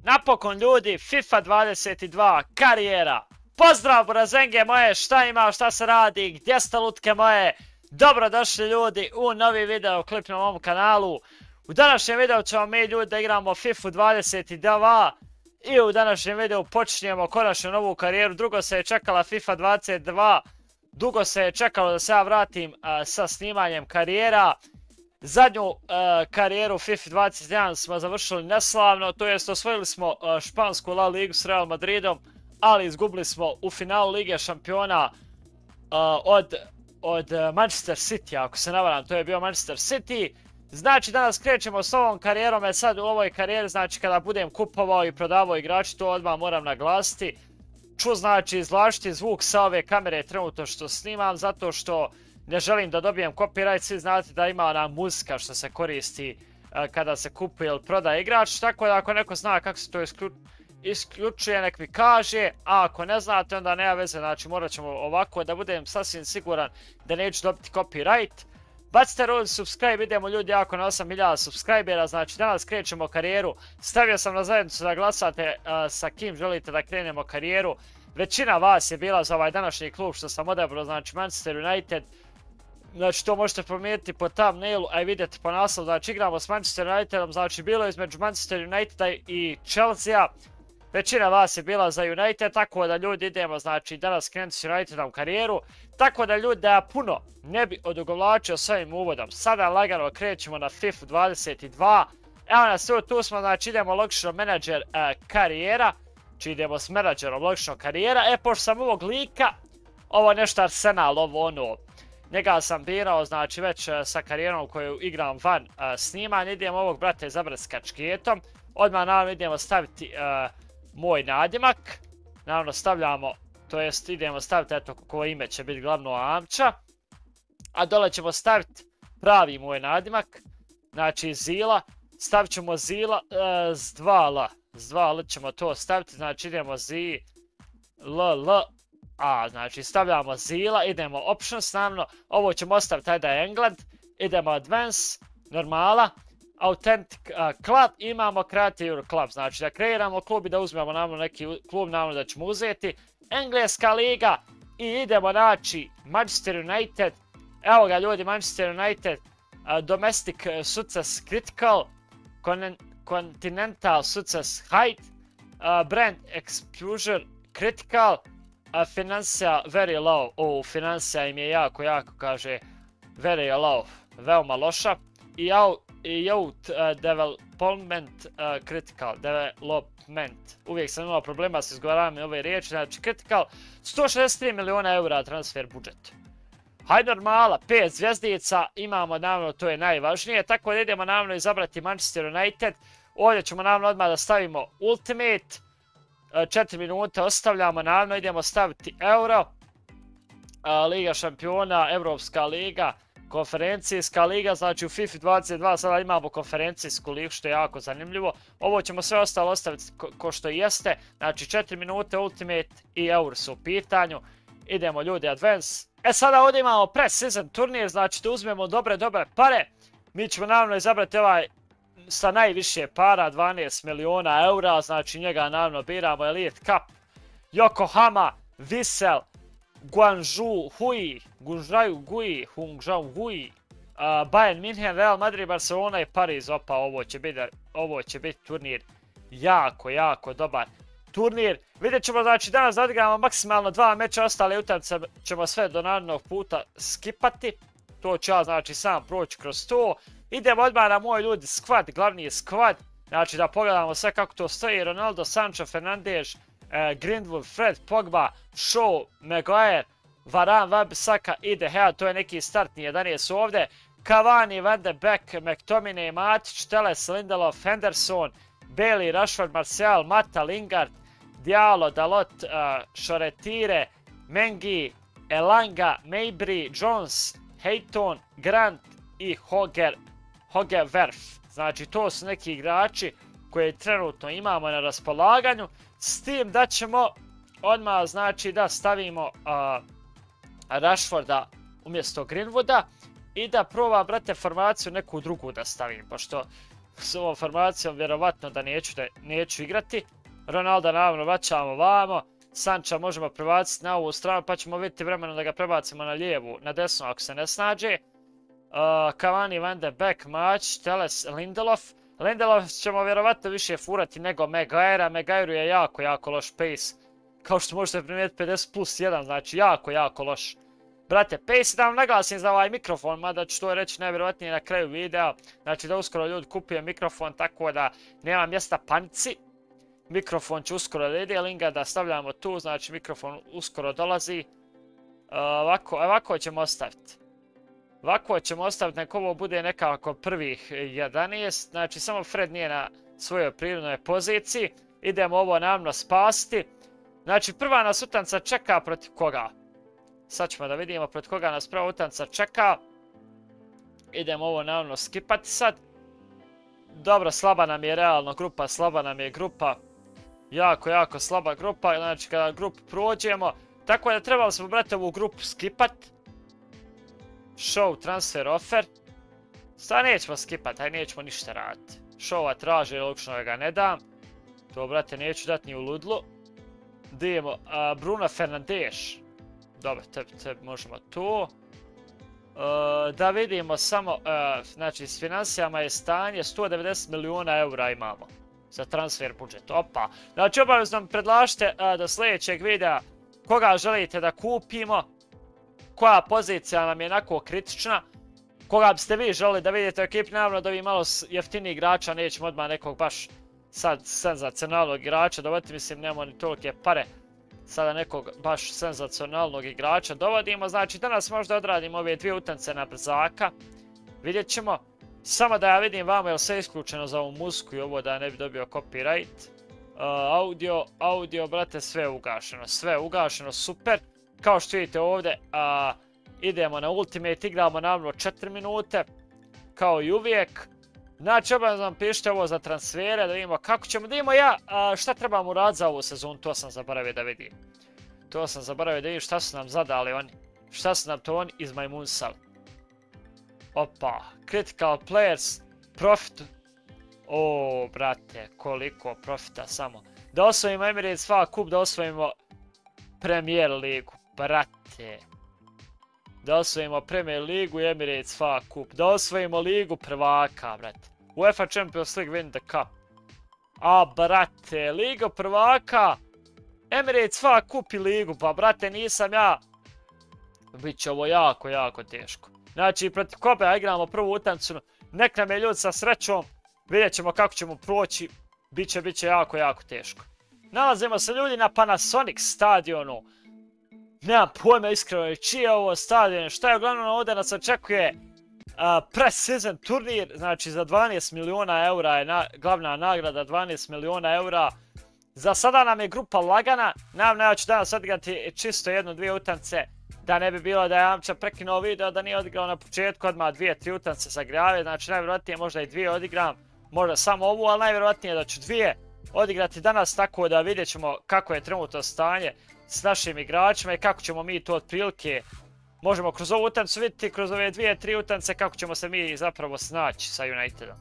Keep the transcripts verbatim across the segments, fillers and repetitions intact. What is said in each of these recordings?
Napokon ljudi, FIFA dvadeset dva, karijera. Pozdrav burazenge moje, šta ima, šta se radi, gdje ste lutke moje? Dobrodošli ljudi u novi video klip na ovom kanalu. U današnjem videu ćemo mi ljudi da igramo FIFA dvadeset dva i u današnjem videu počinjemo konačno novu karijeru. Dugo se je čekala FIFA dvadeset dva, dugo se je čekalo da se ja vratim uh, sa snimanjem karijera. Zadnju uh, karijeru FIFA dvadeset jedan smo završili neslavno, to jest osvojili smo uh, špansku La Ligu s Real Madridom, ali izgubili smo u finalu Lige šampiona uh, od, od Manchester City, ako se ne varam, to je bio Manchester City. Znači danas krećemo s ovom karijerom, e sad u ovoj karijeri, znači kada budem kupovao i prodavao igrači, to odmah moram naglasiti. Ću znači izvlačiti zvuk sa ove kamere trenutno što snimam, zato što ne želim da dobijem copyright. Svi znate da ima ona muzika što se koristi uh, kada se kupuje ili prodaje igrač, tako da ako neko zna kako se to isklju, isključuje nek mi kaže, a ako ne znate onda nema veze, znači morat ćemo ovako da budem sasvim siguran da neću dobiti copyright. Bacite rod subscribe, idemo ljudi jako na osam hiljada subscribera, znači danas krećemo karijeru. Stavio sam na zajednicu da glasate uh, sa kim želite da krenemo karijeru. Većina vas je bila za ovaj današnji klub što sam odabrao, znači Manchester United. Znači to možete promijeniti po thumbnailu, a i vidjeti po naslovu, znači igramo s Manchester Unitedom, znači bilo je između Manchester Uniteda i Chelsea. Većina vas je bila za United, tako da ljudi idemo, znači danas krenuti s Unitedom karijeru. Tako da ljudi da ja puno ne bi odugovlačio s ovim uvodom. Sada lagano krećemo na FIFA dvadeset dva. Evo nas tu, tu smo, znači idemo logično menadžer uh, karijera. Či idemo s menadžerom logično karijera. E, pošto sam ovog lika, ovo je nešto Arsenal, ovo ono. Njega sam birao, znači već uh, sa karijerom koju igram van uh, snimanja. Idemo ovog brata izabrati s kačketom. Odmah naravno idemo staviti uh, moj nadimak. Naravno stavljamo, to jest idemo staviti, eto koje ime će biti glavno Amča. A dole ćemo staviti pravi moj nadimak. Znači Zila. Stavit ćemo Zila uh, s dva L. S dva L ćemo to staviti, znači idemo Z, L, L, A, znači stavljamo Zila, idemo Options naravno, ovo ćemo ostaviti ajde England, idemo Advance, normala, Authentic uh, Club, imamo Create Your Club, znači da kreiramo klub i da uzmemo naravno neki klub, naravno da ćemo uzeti, Engleska liga i idemo znači Manchester United, evo ga ljudi Manchester United, uh, Domestic Success Critical, Con Continental Success Height, uh, Brand Exposure Critical, uh, Financial Very Low, o, financija im je jako, jako, kaže, Very Low, veoma loša, i Youth uh, Development uh, Critical, Development, uvijek sam imao problema s izgovaranjem ove riječi, znači Critical, sto šezdeset tri miliona eura transfer budžet. Hajde normala, pet zvjezdica, imamo naravno, to je najvažnije, tako da idemo naravno izabrati Manchester United. Ovdje ćemo naravno odmah da stavimo Ultimate, četiri minute ostavljamo, naravno idemo staviti Euro, Liga šampiona, Evropska liga, konferencijska liga, znači u FIFA dvadeset dva sada imamo konferencijsku ligu što je jako zanimljivo. Ovo ćemo sve ostalo ostaviti ko, ko što jeste, znači četiri minute Ultimate i Euro su u pitanju. Idemo ljudi Advance. E sada ovdje imamo pre-season turnir, znači da uzmemo dobre, dobre pare. Mi ćemo naravno izabrati ovaj sa najviše para, dvanaest miliona eura, znači njega naravno biramo Elite Cup, Yokohama, Vissel, Guangzhou Hui, Guangzhou Hui, Guangzhou Hui, uh, Bayern München, Real Madrid, Barcelona i Pariz. Opa, ovo će biti, ovo će biti turnir jako, jako dobar turnir. Vidjet ćemo, znači danas da odigramo maksimalno dva meča, ostale utakmice ćemo sve do narednog puta skipati. To ću ja znači sam proći kroz to. Idemo odmah na moj ljudi squad, glavni je squad. Znači da pogledamo sve kako to stoji. Ronaldo, Sancho, Fernandes, eh, Greenwood, Fred, Pogba, Shaw, Maguire, Varane, Wan-Bissaka i De Gea. To je neki startni jedanaest ovdje. Cavani, Van de Beek, McTominay, Matic, Telles, Lindelof, Henderson, Bailey, Rashford, Martial, Mata, Lingard, Diallo, Dalot, uh, Shoretire, Mengi, Elanga, Mabry, Jones, Hayton, Grant i Hoger, Hogewerf. Znači to su neki igrači koje trenutno imamo na raspolaganju. S tim da ćemo odmah znači da stavimo uh, Rashforda umjesto Greenwooda i da proba brate formaciju neku drugu da stavim, pošto s ovom formacijom vjerovatno da neću, da neću igrati. Ronalda naravno vraćamo vamo. Sancha možemo prebaciti na ovu stranu pa ćemo vidjeti vremenom da ga prebacimo na lijevu, na desnu ako se ne snađe. Uh, Cavani, Van de Beek, Mać, Teles, Lindelof. Lindelof ćemo vjerovatno više furati nego Maguire. Maguire je jako, jako loš pace. Kao što možete primijetiti pedeset plus jedan, znači jako, jako loš. Brate, pace da vam naglasim za ovaj mikrofon, mada ću to reći najvjerovatnije na kraju videa. Znači da uskoro ljudi kupuje mikrofon, tako da nema mjesta panici. Mikrofon će uskoro da ide, linga da stavljamo tu, znači mikrofon uskoro dolazi. Uh, ovako, ovako ćemo ostaviti. Ovako ćemo ostaviti, nek ovo bude nekako prvih jedanaest, znači samo Fred nije na svojoj prirodnoj poziciji. Idemo ovo naravno spasiti. Znači prva nas utanca čeka protiv koga? Sad ćemo da vidimo protiv koga nas prva utanca čeka. Idemo ovo naravno skipati sad. Dobro, slaba nam je realno grupa, slaba nam je grupa. Jako, jako slaba grupa, znači kada grupu prođemo. Tako da trebali smo, brate, ovu grupu skipat. Show, transfer, offer. Sad nećemo skipat, aj nećemo ništa raditi. Showa traži, logično ga ne dam. To, brate, neću dati ni u ludlu. Dijemo uh, Bruno Fernandes. Dobro, tebi, tebi možemo tu. Uh, da vidimo samo, uh, znači s financijama je stanje sto devedeset milijuna eura imamo. Za transfer budžet, opa. Znači obavezno mi predlažite uh, do sljedećeg videa koga želite da kupimo. Koja pozicija nam je onako kritična. Koga biste vi želili da vidite u ekipi, naravno da vi malo jeftiniji igrača, nećemo odmah nekog baš sad senzacionalnog igrača dovoditi, mislim nemamo ni tolike pare. Sada nekog baš senzacionalnog igrača dovodimo, znači danas možda odradimo ove dvije utance na brzaka. Vidjet ćemo. Samo da ja vidim vamo je li sve isključeno za ovu muziku i ovo da ne bi dobio copyright. Uh, audio, audio, brate, sve ugašeno, sve ugašeno, super. Kao što vidite ovdje, uh, idemo na Ultimate, igramo naravno četiri minute, kao i uvijek. Znači, obavezno vam pišite ovo za transfere, da vidimo kako ćemo, da vidimo ja uh, šta trebamo uraditi za ovu sezonu, to sam zaboravio da vidim. To sam zaboravio da vidim šta su nam zadali oni, šta su nam to oni izmajmunsali. Opa, critical players, profit. O, brate, koliko profita samo. Da osvojimo Emirates F A Cup, da osvojimo Premier ligu, brate. Da osvojimo Premier ligu i Emirates F A Cup, da osvojimo ligu prvaka, brate. UEFA Champions League win the cup. A, brate, liga prvaka, Emirates F A Cup i ligu, pa brate, nisam ja. Biće ovo jako, jako teško. Znači, protiv Kobea igramo prvu utakmicu, nek nam je ljudi sa srećom, vidjet ćemo kako ćemo proći, biće, biće jako, jako teško. Nalazimo se ljudi na Panasonic stadionu, nemam pojma iskreno čiji je ovo stadion, šta je uglavnom ovdje nas očekuje uh, pre-season turnir, znači za dvanaest milijuna eura je na, glavna nagrada, dvanaest milijuna eura. Za sada nam je grupa lagana, naravno ja ću danas odigrati čisto jednu, dvije utakmice. Da ne bi bilo da je Amča prekinuo video, da nije odigrao na početku odmah dvije, tri utakmice za grave, znači najvjerojatnije možda i dvije odigram, možda samo ovu, ali najvjerojatnije da ću dvije odigrati danas, tako da vidjet ćemo kako je trenutno stanje s našim igračima i kako ćemo mi to otprilike, možemo kroz ovu utakmicu vidjeti, kroz ove dvije, tri utakmice kako ćemo se mi zapravo snaći sa Unitedom.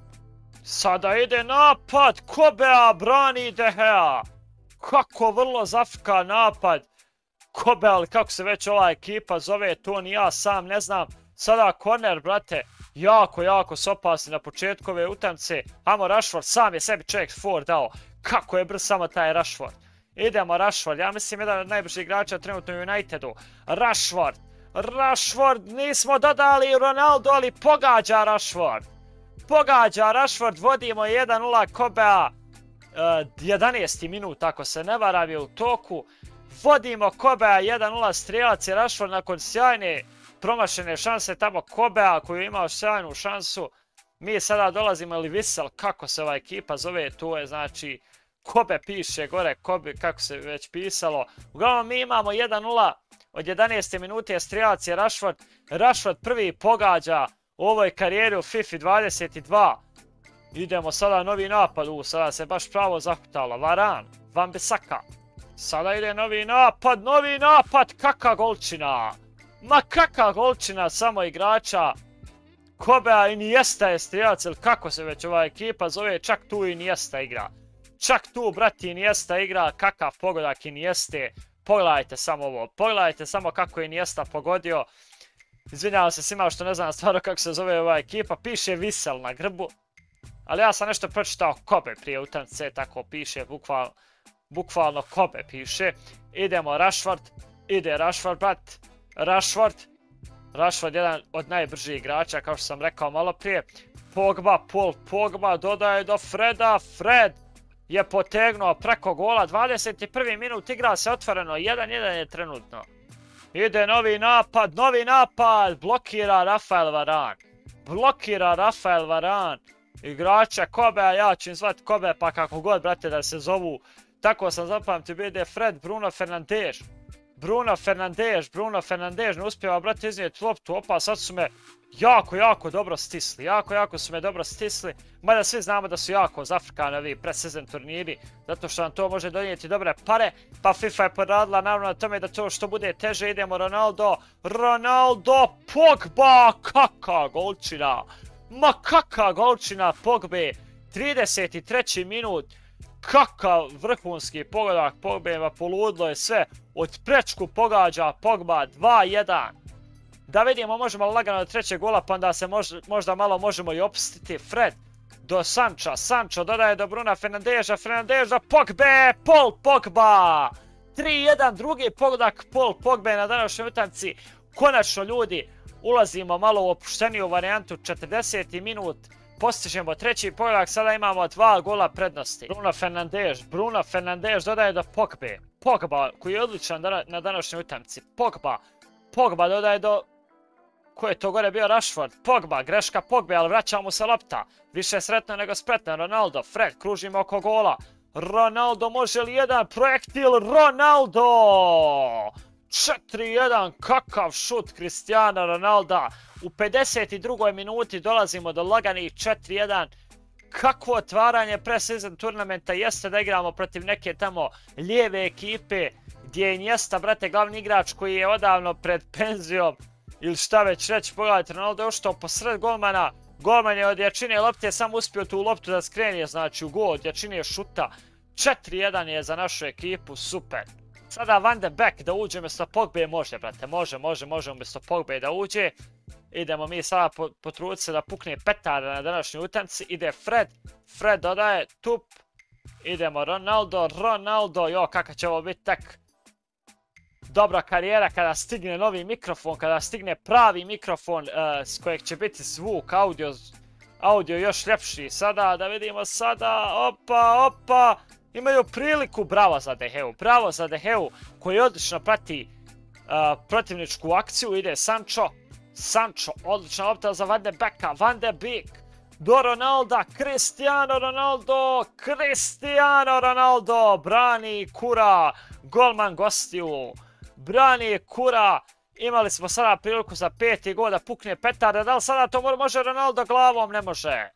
Sada ide napad, Kobea brani De Gea, kako vrlo zafrka napad. Kobe, ali kako se već ova ekipa zove, to ni ja sam ne znam. Sada korner, brate, jako, jako su opasni na početku ove utakmice. Amo Rashford, sam je sebi čovjek for dao. Kako je brz samo taj Rashford. Idemo Rashford, ja mislim jedan od najbržih igrača trenutno u Unitedu. Rashford, Rashford, nismo dodali Ronaldo, ali pogađa Rashford. Pogađa Rashford, vodimo jedan nula Kobea. Uh, jedanaesti minut, ako se ne varam, je u toku. Vodimo Kobea jedan nula, strijelac je Rashford nakon sjajne promašene šanse tamo Kobea koji je imao sjajnu šansu. Mi sada dolazimo ili Visel, kako se ova ekipa zove, to je znači Kobe piše gore, Kobe kako se već pisalo. Uglavnom mi imamo jedan nula, od jedanaeste minute strijelac je Rashford. Rashford prvi pogađa u ovoj karijeri u FIFA dvadeset dva. Idemo sada novi napad, u sada se baš pravo zahutalo, Varane, Van Bissaka. Sada ide novi napad, novi napad, kakva golčina. Ma kakva golčina samo igrača Kobea Iniesta je strijelac, ili kako se već ova ekipa zove, čak tu Iniesta igra. Čak tu, brati, Iniesta igra, kakav pogodak Inieste. Pogledajte samo ovo, pogledajte samo kako je Iniesta pogodio. Izvinjavam se svima što ne znam stvarno kako se zove ova ekipa, piše Visel na grbu. Ali ja sam nešto pročitao Kobe prije utakmice, tako piše, bukvalno, bukvalno Kobe piše. Idemo Rashford, ide Rashford, brat, Rashford. Rashford je jedan od najbržih igrača, kao što sam rekao malo prije. Pogba, Paul Pogba dodaje do Freda, Fred je potegnuo preko gola, dvadeset prvi minut, igra se otvoreno, jedan jedan je trenutno. Ide novi napad, novi napad, blokira Rafael Varane. Blokira Rafael Varane. Igrača Kobea, ja ću im zvati Kobe pa kako god, brate, da se zovu. Tako sam zapamtio, ide Fred, Bruno Fernandes. Bruno Fernandes, Bruno Fernandes ne uspjeva, brate, iznijeti loptu, opa, sad su me jako, jako dobro stisli, jako, jako su me dobro stisli, mada svi znamo da su jako zafrkani ovi predsezon turniri, zato što nam to može donijeti dobre pare, pa FIFA je poradila naravno na tome da to što bude teže, idemo Ronaldo, Ronaldo, Pogba, kaka golčina, ma kaka golčina Pogbe, trideset treći minut, kakav vrhunski pogodak Pogbe, poludilo je sve, od prečku pogađa Pogba dva jedan. Da vidimo, možemo lagano do trećeg gola, pa onda se možda, možda malo možemo i opustiti. Fred do Sanča, Sančo dodaje do Bruna Fernandesa, Fernandesa, Pogbe, Paul Pogba! tri jedan, drugi pogodak Paul Pogbe na današnjoj utakmici. Konačno ljudi, ulazimo malo u opušteniju varijantu, četrdeseti minut. Postižemo treći pogodak, sada imamo dva gola prednosti. Bruno Fernandes, Bruno Fernandes dodaje do Pogbe. Pogba, koji je odličan na današnjoj utakmici. Pogba, Pogba dodaje do... Ko je to gore bio? Rashford. Pogba, greška Pogbe, ali vraća mu se lopta. Više sretno nego spretno. Ronaldo, Fred, kružimo oko gola. Ronaldo, može li jedan projektil? Ronaldo! četiri jedan, kakav šut Cristiano Ronalda. U pedeset drugoj minuti dolazimo do laganih četiri jedan. Kakvo otvaranje pre-season turnamenta jeste da igramo protiv neke tamo lijeve ekipe gdje je Iniesta, brate, glavni igrač koji je odavno pred penzijom ili šta već reći. Pogledajte, Ronaldo je uštao posred golmana, golman je od jačine lopte samo uspio tu loptu da skrenije, znači u gol od jačine šuta. četiri jedan je za našu ekipu, super. Sada Van de Beek da uđe umjesto Pogbe, može, brate, može, može, može umjesto Pogbe da uđe. Idemo mi sada potruditi se da pukne petarda na današnjoj utakmici. Ide Fred, Fred dodaje tup. Idemo Ronaldo, Ronaldo, jo, kakva će ovo biti tek dobra karijera kada stigne novi mikrofon, kada stigne pravi mikrofon uh, s kojeg će biti zvuk, audio, audio još ljepši. Sada, da vidimo sada, opa, opa, imaju priliku, bravo za De Geu, bravo za De Geu koji odlično prati uh, protivničku akciju, ide Sancho, Sancho, odlična lopta za Van de Beeka, Van de Beek, do Ronalda, Cristiano Ronaldo, Cristiano Ronaldo, brani Kura, golman gostiju, brani Kura, imali smo sada priliku za peti gol da pukne petarda, da li sada to može Ronaldo glavom? Ne može.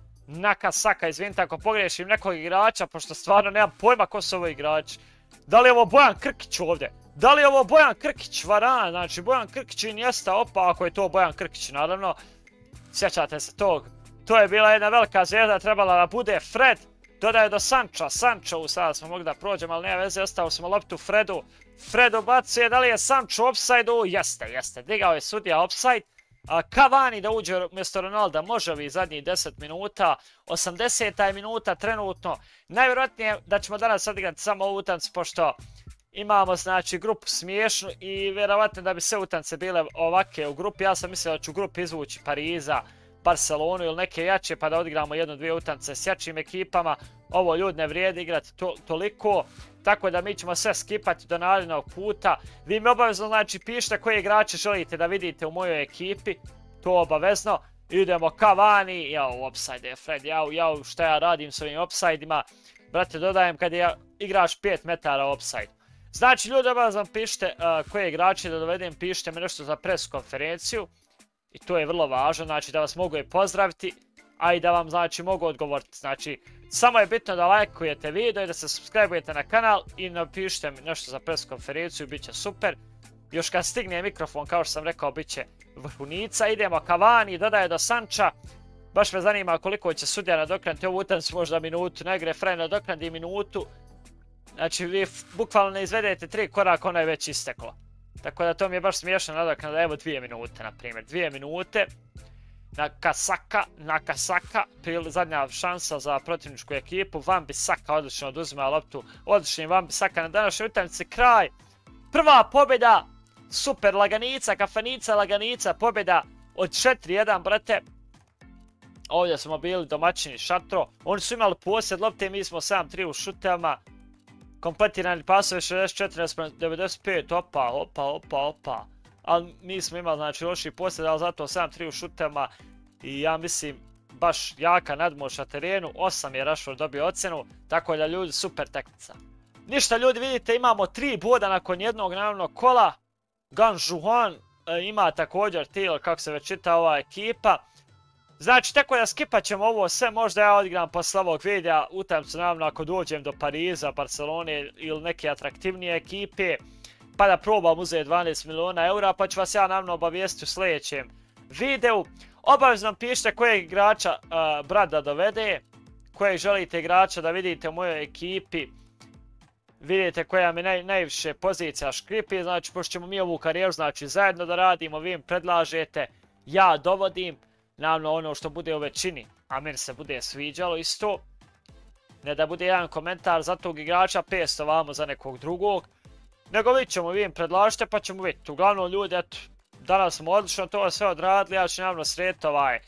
Naka Saka, izvinite ako pogriješim nekog igrača, pošto stvarno nemam pojma ko su ovo igrači. Da li je ovo Bojan Krkić ovdje? Da li je ovo Bojan Krkić, Varane, znači Bojan Krkić i Iniesta, opa, ako je to Bojan Krkić, naravno. Sjećate se tog, to je bila jedna velika zvijezda, trebala da bude Fred, dodaje do Sanča, Sančo, sada smo mogli da prođemo, ali nema veze, ostao smo loptu Fredu. Fred ubacuje, da li je Sančo u offside-u? Jeste, jeste, digao je sudija offside. Cavani da uđe umjesto Ronalda, može ovih zadnjih deset minuta, osamdeseta minuta trenutno. Najvjerojatnije da ćemo danas odigrati samo ovu utakmicu, pošto imamo znači grupu smiješnu i vjerovatno da bi sve utakmice bile ovake u grupi. Ja sam mislio da ću u grupi izvući Pariza, Barcelonu ili neke jače pa da odigramo jednu, dvije utakmice s jačim ekipama. Ovo ljudi ne vrijedi igrati to, toliko, tako da mi ćemo sve skipati do narednog puta. Vi mi obavezno znači pišite koje igrače želite da vidite u mojoj ekipi, to obavezno. Idemo Cavani, jao, offside je Fred, jao, jao, šta ja radim s ovim offside-ima. Brate, dodajem kad je igrač pet metara offside. Znači ljudi obavezno pišite uh, koje igrače da dovedem, pišite mi nešto za pres konferenciju. I to je vrlo važno, znači da vas mogu i pozdraviti, a i da vam znači mogu odgovoriti. Znači, samo je bitno da lajkujete video i da se subscribe-ujete na kanal i napišite mi nešto za pres konferenciju, bit će super. još kad stigne mikrofon, kao što sam rekao, bit će vrhunica. Idemo Cavani, dodaje do Sancha. Baš me zanima koliko će sudija nadoknaditi ovu utakmicu, možda minutu, ne gre Fred nadoknadi minutu. Znači vi bukvalno ne izvedete tri koraka, ono je već isteklo. Tako da to mi je baš smiješno nadoknada, evo dvije minute na primjer, dvije minute. Nakasaka, Nakasaka, zadnja šansa za protivničku ekipu, Wan-Bissaka odlično oduzima loptu, odlični Wan-Bissaka na današnjoj utakmici, kraj. Prva pobjeda, super, laganica, kafanica, laganica, pobjeda od četiri jedan, brate. Ovdje smo bili domaćini Šatro, oni su imali posjed lopte, mi smo sedam tri u šutevama. Kompletirani pasovi šezdeset četiri naspram devedeset pet, opa, opa, opa, opa. Ali mi smo imali znači loši posjed, ali zato sedam tri u šutevama. I ja mislim baš jaka nadmoć na terenu, osam je Rashford dobio ocjenu, tako da ljudi super tekmica. Ništa ljudi, vidite imamo tri boda nakon jednog naravno kola. Gan Juan e, ima također til, kako se već čita ova ekipa. Znači, tako da skipat ćemo ovo sve, možda ja odigram posle ovog videa utakmicu naravno ako dođem do Pariza, Barcelone ili neke atraktivnije ekipe, pa da probam uzeti dvanaest miliona eura, pa ću vas ja naravno obavijestiti u sljedećem videu. Obavezno pišite kojeg igrača uh, brat da dovede, kojeg želite igrača da vidite u mojoj ekipi. Vidite koja mi naj, najviše pozicija škripi, znači pošto ćemo mi ovu karijeru znači, zajedno da radimo, vi im predlažete, ja dovodim. Naravno ono što bude u većini, a meni se bude sviđalo isto. Ne da bude jedan komentar za tog igrača, petsto vamo za nekog drugog. Nego vidit ćemo, vi im predlažite pa ćemo vidjeti. Uglavnom ljudi, eto, danas smo odlično to sve odradili, ja ću naravno srediti ovaj,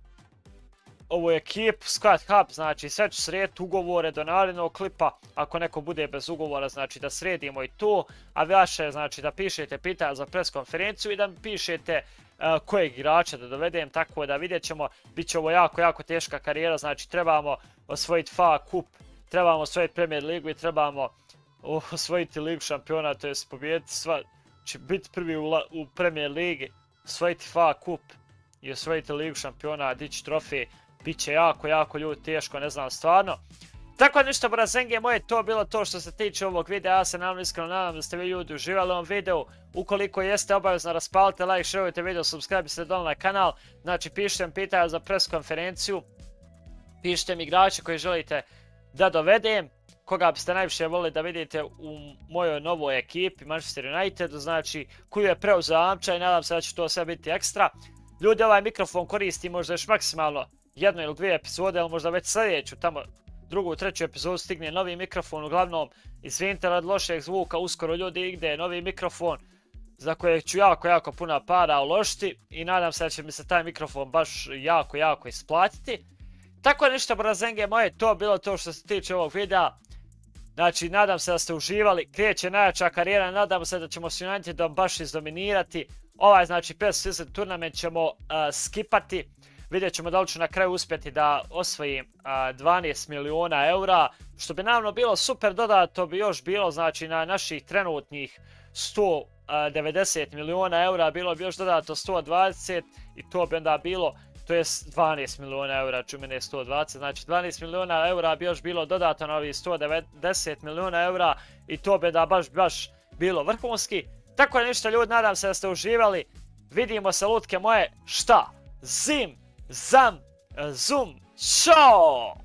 ovu ekipu, Squad Hub, znači sve ću srediti ugovore do narednog klipa, ako neko bude bez ugovora, znači da sredimo i to, a vaše, znači da pišete pitanja za pres konferenciju i da mi pišete uh, kojeg igrača da dovedem, tako da vidjet ćemo, bit će ovo jako, jako teška karijera, znači trebamo osvojiti F A kup, trebamo osvojiti Premier ligu i trebamo osvojiti ligu šampiona, to je pobijediti sva, će biti prvi u, u Premier ligi, osvojiti F A kup i osvojiti ligu šampiona, dići trofej. Biće jako, jako ljudi teško, ne znam stvarno. Tako da ništa brazenge moje, to bilo to što se tiče ovog videa. Ja se naravno iskreno nadam da ste vi ljudi uživali u ovom videu. Ukoliko jeste, obavezno raspalite like, šerujte video, subscribe se dole na kanal. Znači pišite mi pitanja za pres konferenciju. Pišite mi igrače koji želite da dovedem. Koga biste najviše volili da vidite u mojoj novoj ekipi Manchester United. Znači koju je preuzeo Amča i nadam se da će to sve biti ekstra. Ljudi, ovaj mikrofon koristi možda još maksimalno jednu ili dvije epizode, ali možda već sljedeću, tamo drugu, treću epizodu stigne novi mikrofon. Uglavnom, izvinite rad lošeg zvuka, uskoro ljudi ide novi mikrofon za kojeg ću jako, jako puno para uložiti i nadam se da će mi se taj mikrofon baš jako, jako isplatiti. Tako ništa brazenge moje, to bilo to što se tiče ovog videa. Znači, nadam se da ste uživali, kreće najjača karijera, nadam se da ćemo s Unitedom baš izdominirati. Ovaj, znači, pes season turnament ćemo uh, skipati. Vidjet ćemo da li ću na kraju uspjeti da osvojim uh, dvanaest miliona eura, što bi naravno bilo super, dodato bi još bilo, znači, na naših trenutnih sto devedeset miliona eura, bilo bi još dodato sto dvadeset i to bi onda bilo, to je dvanaest miliona eura, ču mene sto dvadeset, znači dvanaest miliona eura bi još bilo dodato na ovih sto devedeset miliona eura i to bi da baš, baš bilo vrhunski. Tako je ništa ljudi, nadam se da ste uživali, vidimo se lutke moje, šta, zim, zam, zum, čao!